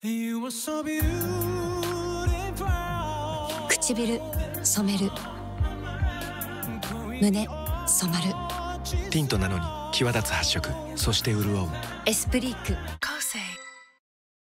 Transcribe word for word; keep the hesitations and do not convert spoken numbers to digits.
唇染める、胸染まる。 ティントなのに際立つ発色、そして潤う。 エスプリーク。 Kosei